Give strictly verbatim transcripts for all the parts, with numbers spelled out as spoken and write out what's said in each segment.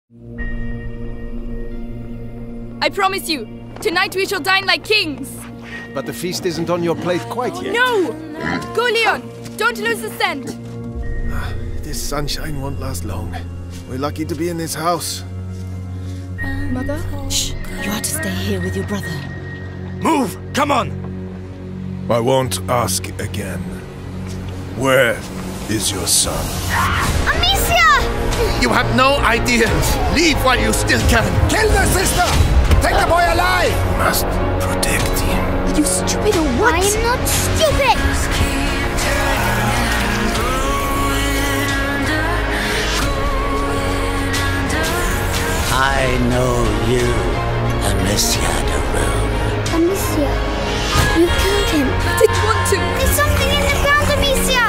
I promise you, tonight we shall dine like kings. But the feast isn't on your plate quite yet. No! Go, Leon! Don't lose the scent! This sunshine won't last long. We're lucky to be in this house. Mother? Shh! You are to stay here with your brother. Move! Come on! I won't ask again. Where is your son? Amicia! You have no idea! Leave while you still can! Kill the sister! Take the boy alive! Must protect him. Are you stupid or what? I am not stupid! I know you, Amicia de Rune. Amicia, you killed him. I didn't want to. There's something in the ground, Amicia!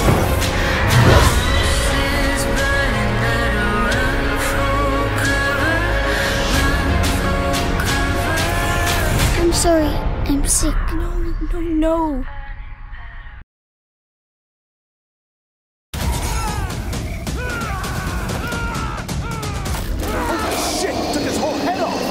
I'm sorry, I'm sick. No, no, no. Shit! Took his whole head off!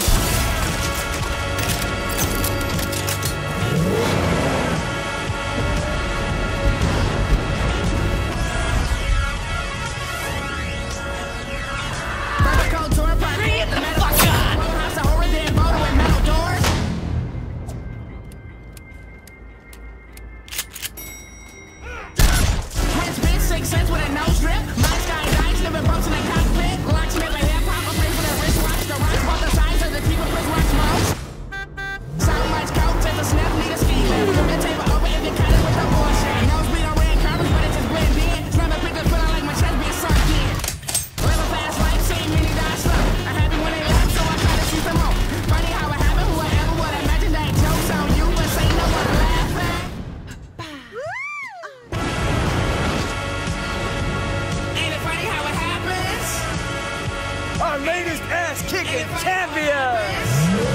Our latest ass-kicking champions!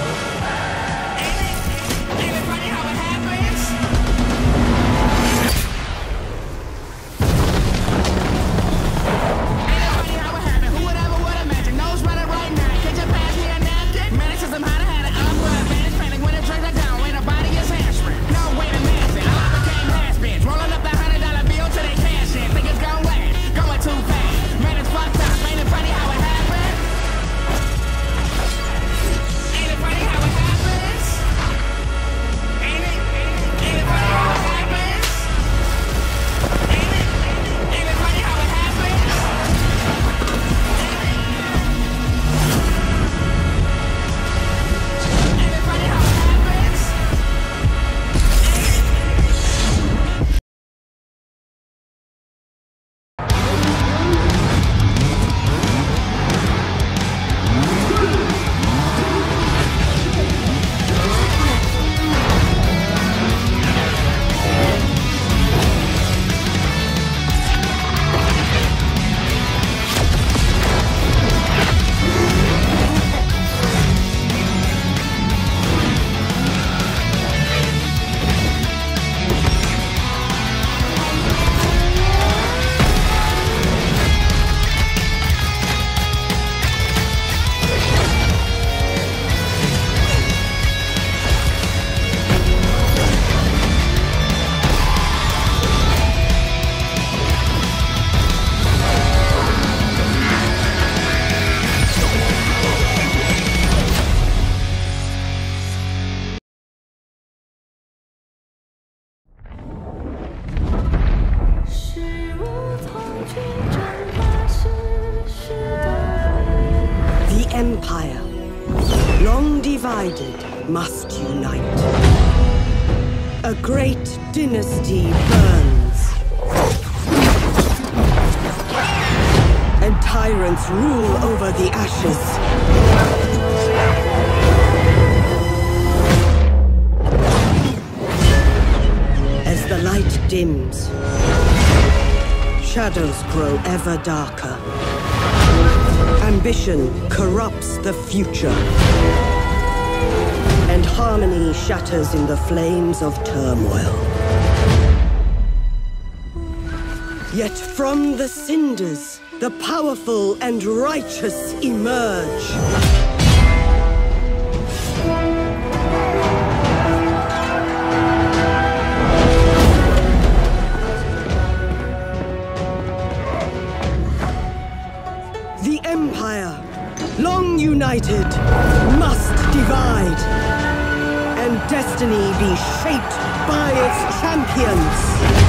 The Empire, long divided, must unite. A great dynasty burns, and tyrants rule over the ashes. As the light dims, shadows grow ever darker. Ambition corrupts the future, and harmony shatters in the flames of turmoil. Yet from the cinders, the powerful and righteous emerge. The Empire, long united, must divide, and destiny be shaped by its champions.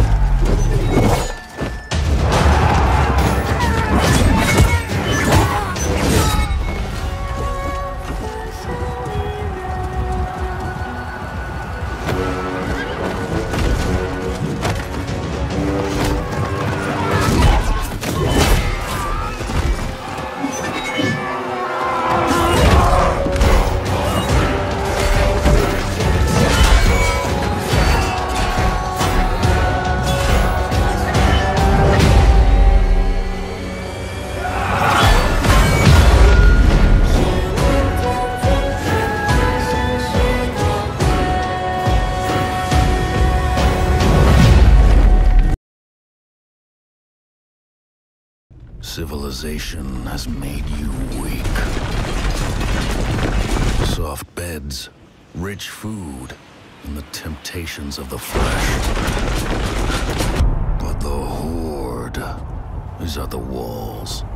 Civilization has made you weak. Soft beds, rich food, and the temptations of the flesh. But the Horde is at the walls.